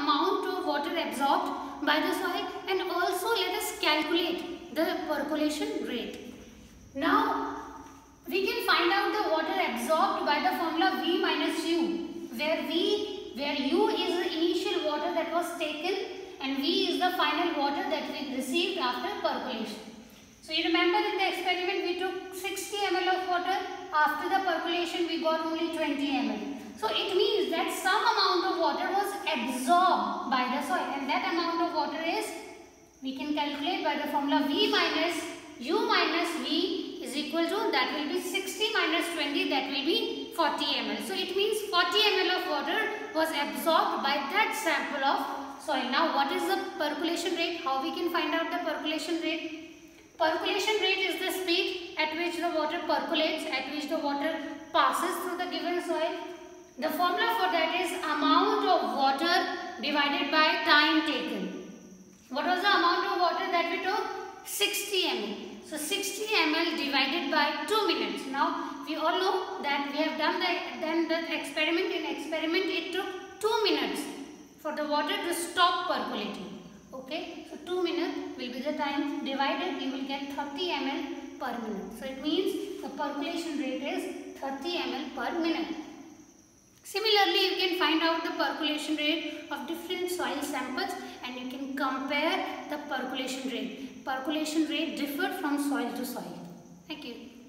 amount of water absorbed by the soil, and also let us calculate the percolation rate. Now we can find out the water absorbed by the formula V minus U, where U is the initial water that was taken and V is the final water that we received after percolation. So you remember in the experiment we took 60 ml of water, after the percolation we got only 20 ml. So it means that some amount of water was absorbed by the soil, and that amount of water is, we can calculate by the formula V minus U minus V is equal to, that will be 60 minus 20, that will be 40 ml. So it means 40 ml of water was absorbed by that sample of soil. Now what is the percolation rate? How we can find out the percolation rate? Percolation rate is the speed at which the water percolates, at which the water passes through the given soil. The formula for that is amount of water divided by time taken. What was the amount of water that we took? 60 ml. So 60 ml divided by 2 minutes. Now we all know that we have done the experiment. In experiment it took 2 minutes for the water to stop percolating. Okay, so 2 minutes will be the time, divided you will get 30 ml per minute. So it means the percolation rate is 30 ml per minute. Similarly, you can find out the percolation rate of different soil samples and you can compare the percolation rate. Percolation rate differs from soil to soil. Thank you.